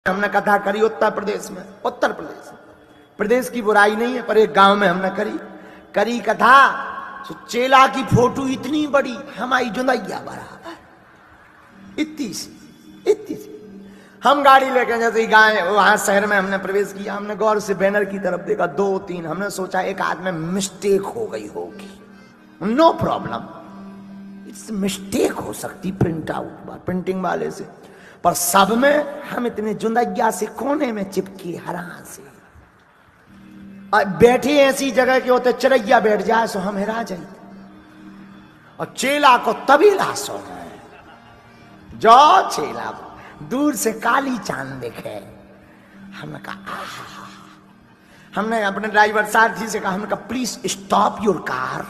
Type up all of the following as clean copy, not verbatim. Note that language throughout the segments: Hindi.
हमने कथा करी उत्तर प्रदेश में, उत्तर प्रदेश की बुराई नहीं है, पर एक गांव में हमने करी कथा। तो चेला की फोटो इतनी बड़ी, हमारी जुंदैया बराबर, इतनी सी। हम गाड़ी लेके जैसे ही गाय वहां शहर में हमने प्रवेश किया, हमने गौर से बैनर की तरफ देखा, 2-3, हमने सोचा एक आदमी मिस्टेक हो गई होगी, नो प्रॉब्लम, इट्स मिस्टेक हो सकती प्रिंट आउट प्रिंटिंग वाले से, पर सब में हम इतने जुंदैया से कोने में चिपके हरा से और बैठे ऐसी जगह के होते चिड़ैया बैठ जाए सो हम हिरा जाए, और चेला को तबीला सो जो चेला दूर से काली चांद दिखे। हमने कहा हमने अपने ड्राइवर सारथी से कहा, हमने कहा please stop your car,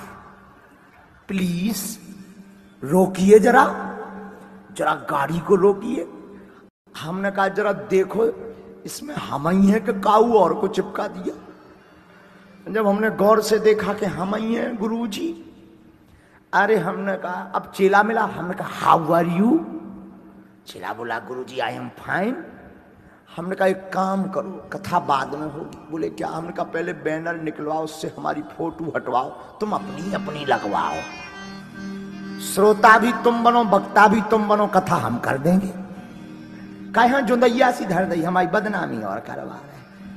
please रोकिए, जरा गाड़ी को रोकिए। हमने कहा जरा देखो इसमें हम ही है कि काऊ और को चिपका दिया। जब हमने गौर से देखा कि हम ही हैं गुरुजी, अरे हमने कहा अब चेला मिला, हमने कहा हाउ आर यू, चेला बोला गुरुजी आई एम फाइन। हमने कहा एक काम करो, कथा बाद में होगी। बोले क्या? हमने कहा पहले बैनर निकलवाओ, उससे हमारी फोटो हटवाओ, तुम अपनी अपनी लगवाओ, श्रोता भी तुम बनो, वक्ता भी तुम बनो, कथा हम कर देंगे। कहा जुंदैया सी धर दी, हमारी बदनामी और करवा रहे,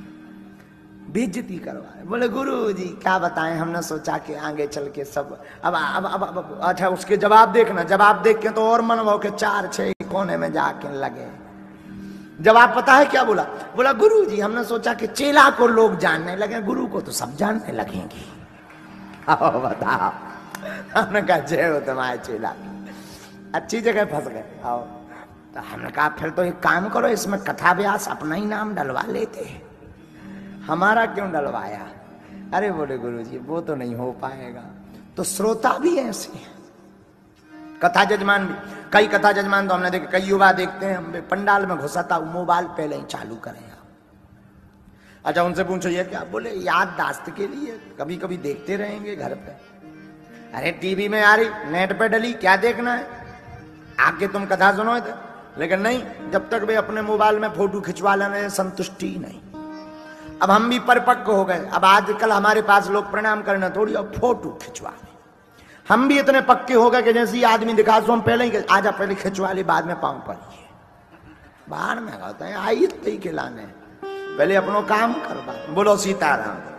बेइज्जती करवा रहे। बोले गुरुजी क्या बताएं, हमने सोचा कि आगे चल के सब अब अच्छा उसके जवाब देखना, जवाब देख के तो और मन भाव के 4-6 कोने में जाके लगे। जवाब पता है क्या बोला? बोला गुरुजी हमने सोचा कि चेला को लोग जानने लगे, गुरु को तो सब जानने लगेंगे। आओ बताओ। हमने कहा जय हो तुम्हारे चेला, अच्छी जगह फंस गए। आओ तो हमने कहा फिर तो एक काम करो, इसमें कथा व्यास अपना ही नाम डलवा लेते, हमारा क्यों डलवाया? अरे बोले गुरुजी वो तो नहीं हो पाएगा। तो श्रोता भी ऐसे हैं, कथा जजमान भी, कई कथा जजमान तो हमने देखे, कई युवा देखते हैं, हम पंडाल में घुसाता मोबाइल पहले ही चालू करें। अच्छा उनसे पूछो ये क्या? बोले याददाश्त के लिए, कभी कभी देखते रहेंगे घर पे। अरे टीवी में आ रही, नेट पे डली, क्या देखना है, आके तुम कथा सुनो थे। लेकिन नहीं, जब तक वे अपने मोबाइल में फोटो खिंचवा लेने संतुष्टि नहीं। अब हम भी परिपक्व हो गए, अब आजकल हमारे पास लोग प्रणाम करना थोड़ी और फोटो खिंचवा ले। हम भी इतने पक्के हो गए कि जैसे आदमी दिखा सो हम पहले ही आजा पहले खिंचवा ले, बाद में पाँव पड़िए, बाहर में होता है आई तो ही खिलाने, पहले अपनो काम करवा। बोलो सीताराम।